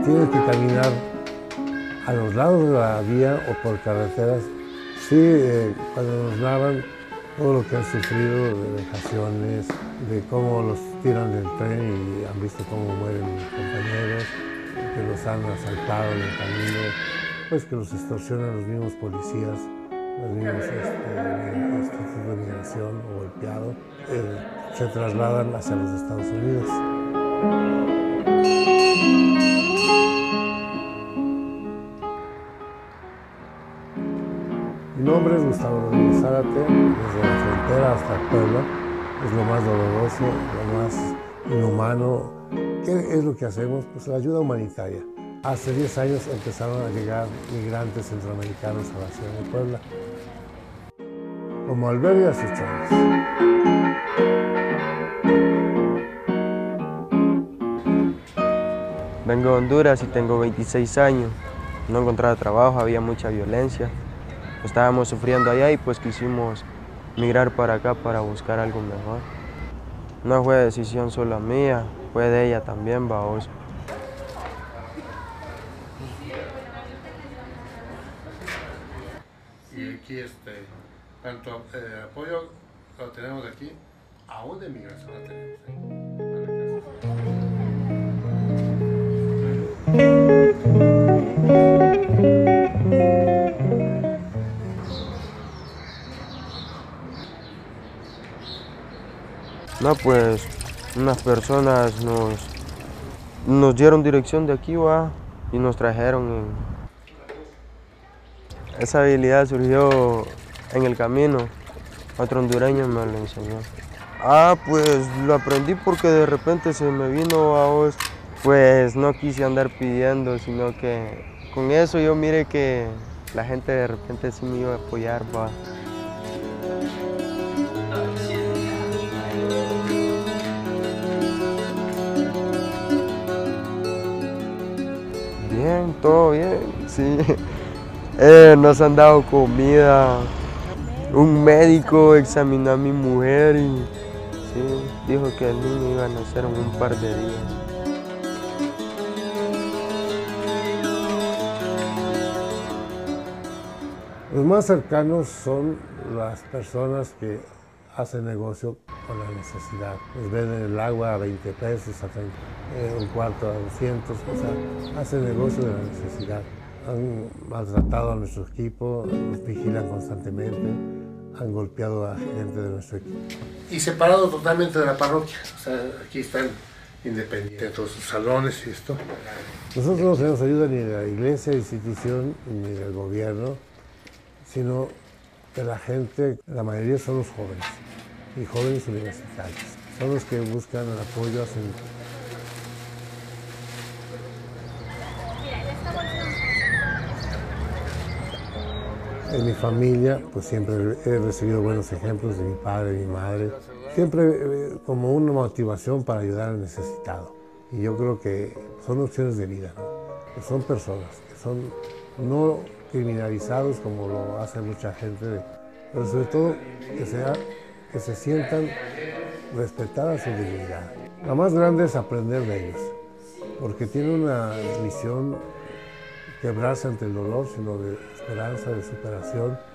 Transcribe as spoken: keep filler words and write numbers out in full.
tienen que caminar a los lados de la vía o por carreteras. Sí, eh, cuando nos narran todo lo que han sufrido de vejaciones, de cómo los tiran del tren y han visto cómo mueren compañeros, que los han asaltado en el camino, pues que los extorsionan los mismos policías, los mismos este, institutos de migración o golpeados, eh, se trasladan hacia los Estados Unidos. Mi nombre es Gustavo Rodríguez Zárate, desde la frontera hasta Puebla. Es lo más doloroso, lo más inhumano. ¿Qué es lo que hacemos? Pues la ayuda humanitaria. Hace diez años empezaron a llegar migrantes centroamericanos a la ciudad de Puebla, como albergue a sus chones. Vengo de Honduras y tengo veintiséis años. No encontraba trabajo, había mucha violencia. Estábamos sufriendo allá y pues quisimos migrar para acá para buscar algo mejor. No fue decisión solo mía, fue de ella también, baboso. Y aquí este, tanto eh, apoyo lo tenemos aquí, aún de migración lo tenemos No, pues unas personas nos, nos dieron dirección de aquí, va, y nos trajeron. En... Esa habilidad surgió en el camino, otro hondureño me lo enseñó. Ah, pues lo aprendí porque de repente se me vino a vos, pues no quise andar pidiendo, sino que con eso yo miré que la gente de repente sí me iba a apoyar, va. Bien, todo bien, sí. Eh, nos han dado comida. Un médico examinó a mi mujer y sí, dijo que el niño iba a nacer en un par de días. Los más cercanos son las personas que hacen negocio con la necesidad. Les venden el agua a veinte pesos, a treinta, eh, un cuarto a doscientos, o sea, hacen negocio de la necesidad. Han maltratado a nuestro equipo, nos vigilan constantemente, han golpeado a gente de nuestro equipo. Y separado totalmente de la parroquia, o sea, aquí están independientes de todos sus salones y esto. Nosotros no tenemos ayuda ni de la iglesia, institución, ni del gobierno, sino de la gente. La mayoría son los jóvenes y jóvenes universitarios. Son los que buscan el apoyo, hacen... En mi familia, pues siempre he recibido buenos ejemplos de mi padre y mi madre. Siempre eh, como una motivación para ayudar al necesitado. Y yo creo que son opciones de vida, ¿no? Que son personas, que son no criminalizados como lo hace mucha gente, pero sobre todo que, sea, que se sientan respetadas su dignidad. La más grande es aprender de ellos, porque tienen una misión quebrarse ante el dolor, sino de esperanza, de superación.